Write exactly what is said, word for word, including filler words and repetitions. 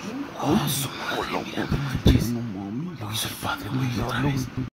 Oh, su madre, mira, no manches. Lo hizo el padre, güey, otra vez.